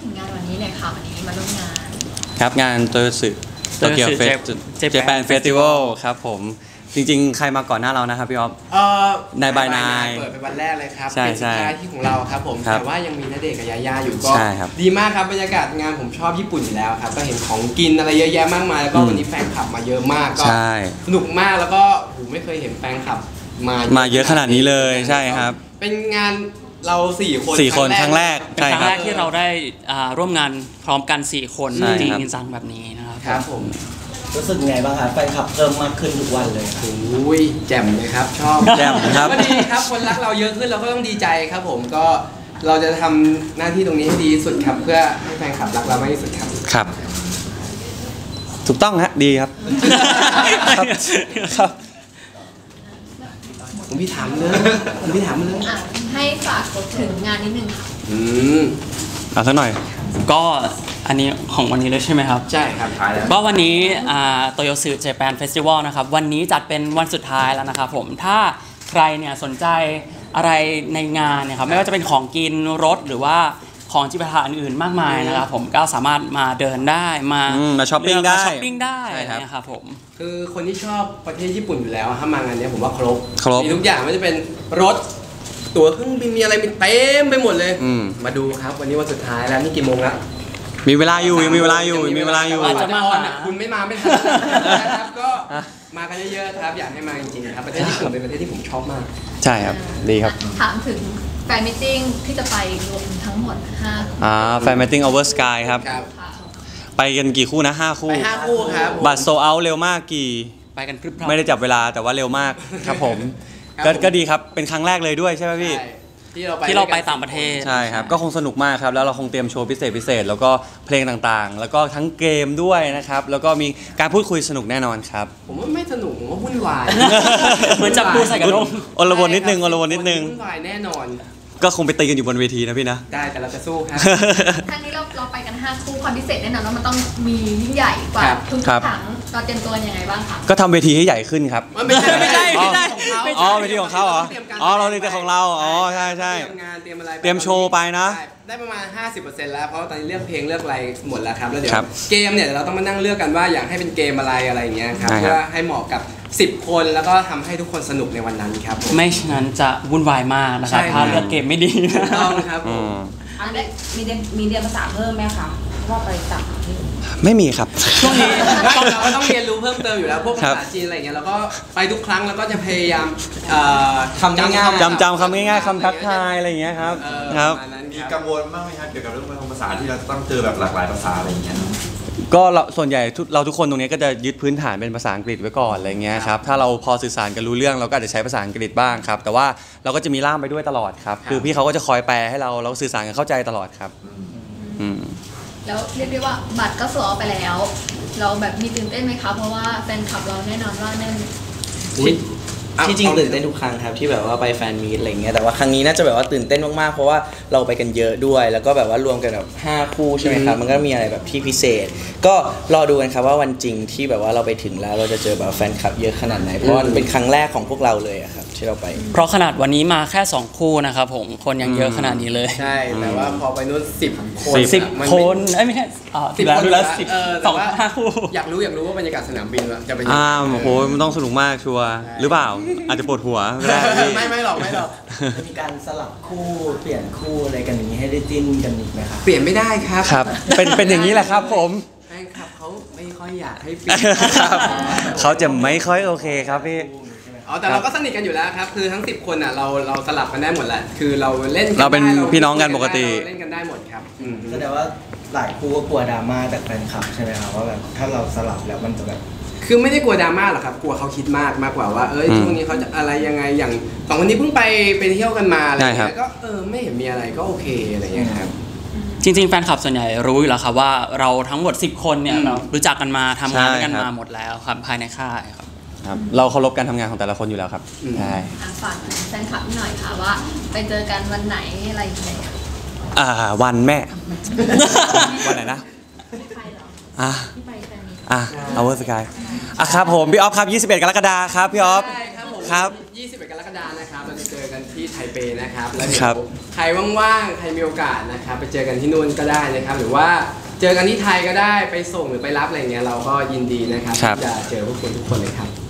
ถึงงานวันนี้เลยค่ะวันนี้มาร่วมงานครับงานโตโยสึโตเกียวเจแปนเฟสติวัลครับผมจริงๆใครมาก่อนหน้าเรานะครับพี่อ๊อฟนายบายนายเปิดเป็นวันแรกเลยครับเป็นสุดท้ายที่ของเราครับผมแต่ว่ายังมีณเดชน์กับยาย่าอยู่ก็ดีมากครับบรรยากาศงานผมชอบญี่ปุ่นอยู่แล้วครับก็เห็นของกินอะไรเยอะแยะมากมายแล้วก็วันนี้แฟนคลับมาเยอะมากก็สนุกมากแล้วก็ไม่เคยเห็นแฟนคลับมาเยอะขนาดนี้เลยใช่ครับเป็นงานเรา 4 คนครั้งแรกเป็นครั้งแรกที่เราได้ร่วมงานพร้อมกัน4 คนจริงๆจังแบบนี้นะครับครับผมรู้สึกไงบ้างครับแฟนคลับเพิ่มมากขึ้นทุกวันเลยโอ้ยแจ่มเลยครับชอบแจ่มครับก็ดีครับคนรักเราเยอะขึ้นเราก็ต้องดีใจครับผมก็เราจะทำหน้าที่ตรงนี้ให้ดีสุดครับเพื่อให้แฟนคลับรักเรามากที่สุดครับครับถูกต้องฮะดีครับครับผมพี่ถามเลยให้ฝากถึงงานนิดนึงค่ะสักหน่อยก็อันนี้ของวันนี้เลยใช่ไหมครับใช่ครับก็วันนี้โตโยสึเจแปนเฟสติวัลนะครับวันนี้จัดเป็นวันสุดท้ายแล้วนะครับผมถ้าใครเนี่ยสนใจอะไรในงานเนี่ยครับไม่ว่าจะเป็นของกินรถหรือว่าของจิปาถะอื่นๆมากมายนะครับผมก็สามารถมาเดินได้มาช้อปปิ้งได้นะครับผมคือคนที่ชอบประเทศญี่ปุ่นอยู่แล้วถ้ามางานนี้ผมว่าครบมีทุกอย่างไม่ว่าจะเป็นรถตั๋วเครื่องบินมีอะไรมีเต็มไปหมดเลยมาดูครับวันนี้วันสุดท้ายแล้วนี่กี่โมงแล้วมีเวลาอยู่ยังมีเวลาอยู่อาจจะมาคุณไม่มาไม่ทันนะครับก็มากันเยอะๆครับอยากให้มาจริงๆครับประเทศญี่ปุ่นเป็นประเทศที่ผมชอบมากใช่ครับดีครับถามถึงแฟนมิทติ้งที่จะไปรวมทั้งหมดแฟนมิทติ้ง Over Sky ครับไปกันกี่คู่นะ5 คู่ไป5 คู่ครับบัตรโซลเอาท์เร็วมากไปกันพรึบไม่ได้จับเวลาแต่ว่าเร็วมากครับผมก็ดีครับเป็นครั้งแรกเลยด้วยใช่ไหมพี่ที่เราไปต่างประเทศใช่ครับก็คงสนุกมากครับแล้วเราคงเตรียมโชว์พิเศษแล้วก็เพลงต่างๆแล้วก็ทั้งเกมด้วยนะครับแล้วก็มีการพูดคุยสนุกแน่นอนครับผมว่าไม่สนุกผมว่าวุ่นวายเหมือนจับปูใส่กระด้งอลวนนิดนึงวุ่นวายแน่นอนก็คงไปตีกันอยู่บนเวทีนะพี่นะได้แต่เราจะสู้ครับครั้งนี้เราไปกัน5 คู่ความพิเศษแน่นอนว่ามันต้องมียิ่งใหญ่กว่าทุกครั้งเราเตรียมตัวยังไงบ้างคะก็ทำเวทีให้ใหญ่ขึ้นครับไม่ใช่เวทีของเขาเหรอเราเตรียมของเราใช่เตรียมงานเตรียมอะไรเตรียมโชว์ไปนะได้ประมาณ 50% แล้วเพราะตอนนี้เลือกเพลงเลือกอะไรหมดแล้วครับแล้วเดี๋ยวเกมเนี่ยเราต้องมานั่งเลือกกันว่าอยากให้เป็นเกมอะไรอย่างเงี้ยครับเพื่อให้เหมาะกับ10 คนแล้วก็ทำให้ทุกคนสนุกในวันนั้นครับไม่ฉะนั้นจะวุ่นวายมากนะครับถ้าเลือกเกมไม่ดีต้องครับมีเรียนภาษาเพิ่มไหมคะว่าไปต่างประเทศไม่มีครับช่วงนี้เราก็ต้องเรียนรู้เพิ่มเติมอยู่แล้วพวกภาษาจีนอะไรเงี้ยแล้วก็ไปทุกครั้งแล้วก็จะพยายามคำง่ายๆจำคำง่ายๆคำทักทายอะไรอย่างเงี้ยครับมีกังวลบ้างไหมครับเกี่ยวกับเรื่องภาษาที่เราต้องเจอแบบหลากหลายภาษาอะไรอย่างเงี้ยก็ส่วนใหญ่เราทุกคนตรงนี้ก็จะยึดพื้นฐานเป็นภาษาอังกฤษไว้ก่อนอะไรเงี้ยครับถ้าเราพอสื่อสารกันรู้เรื่องเราก็อาจจะใช้ภาษาอังกฤษบ้างครับแต่ว่าเราก็จะมีล่ามไปด้วยตลอดครับคือพี่เขาก็จะคอยแปลให้เราสื่อสารกันเข้าใจตลอดครับแล้วเรียกได้ว่าบัตรก็สวมไปแล้วเราแบบมีตื่นเต้นไหมคะเพราะว่าแฟนคลับเราแน่นอนว่าแน่นที่จริงตื่นเต้นทุกครั้งครับที่แบบว่าไปแฟนมีตอะไรเงี้ยแต่ว่าครั้งนี้น่าจะแบบว่าตื่นเต้นมากๆเพราะว่าเราไปกันเยอะด้วยแล้วก็แบบว่ารวมกันแบบ5 คู่ใช่ไหมครับมันก็มีอะไรแบบที่พิเศษก็รอดูกันครับว่าวันจริงที่แบบว่าเราไปถึงแล้วเราจะเจอแบบแฟนคลับเยอะขนาดไหนเพราะมันเป็นครั้งแรกของพวกเราเลยครับที่เราไปเพราะขนาดวันนี้มาแค่2 คู่นะครับผมคนยังเยอะขนาดนี้เลยใช่แต่ว่าพอไปนู้น 10 คนไม่ใช่10 คนแล้ว5 คู่อยากรู้ว่าบรรยากาศสนามบินจะเป็นโอ้โหมันต้องสนุกมากชัวร์หรือเปล่าอาจจะปวดหัวไม่หรอกมีการสลับคู่เปลี่ยนคู่อะไรกันอย่างนี้ให้ได้จิ้นกันอีกไหมครับเปลี่ยนไม่ได้ครับครับเป็นอย่างนี้แหละครับผมแฟนคลับเขาไม่ค่อยอยากให้เปลี่ยนเขาจะไม่ค่อยโอเคครับพี่แต่เราก็สนิทกันอยู่แล้วครับคือทั้ง10 คนเราสลับกันได้หมดแหละคือเราเล่นเราเป็นพี่น้องกันปกติเล่นกันได้หมดครับแสดงว่าหลายคู่ก็กลัวดราม่าจากแฟนคลับใช่ไหมครับว่าแบบถ้าเราสลับแล้วมันจะแบบคือไม่ได้กลัวดราม่าหรอกครับกลัวเขาคิดมากกว่าว่าช่วงนี้เขาจะอะไรยังไงอย่าง2 คนนี้เพิ่งไปเที่ยวกันมาอะไรอย่างเงี้ยก็ไม่เห็นมีอะไรก็โอเคอะไรอย่างเงี้ยครับจริงๆแฟนคลับส่วนใหญ่รู้อยู่แล้วครับว่าเราทั้งหมด10 คนเนี่ยเรารู้จักกันมาทำงานด้วยกันมาหมดแล้วครับภายในค่ายครับเราเคารพการทำงานของแต่ละคนอยู่แล้วครับใช่ฝากแฟนคลับหน่อยค่ะว่าไปเจอกันวันไหนอะไรอย่างเงี้ยวันแม่วันไหนนะOver Sky ครับผมพี่ออฟครับ21 กรกฎาคมครับพี่ออฟครับ21 กรกฎาคมนะครับเราจะเจอกันที่ไทเปนะครับแล้วเดี๋ยวใครว่างๆใครมีโอกาสนะครับไปเจอกันที่นู่นก็ได้นะครับหรือว่าเจอกันที่ไทยก็ได้ไปส่งหรือไปรับอะไรเงี้ยเราก็ยินดีนะครับที่จะเจอพวกคุณทุกคนเลยครับ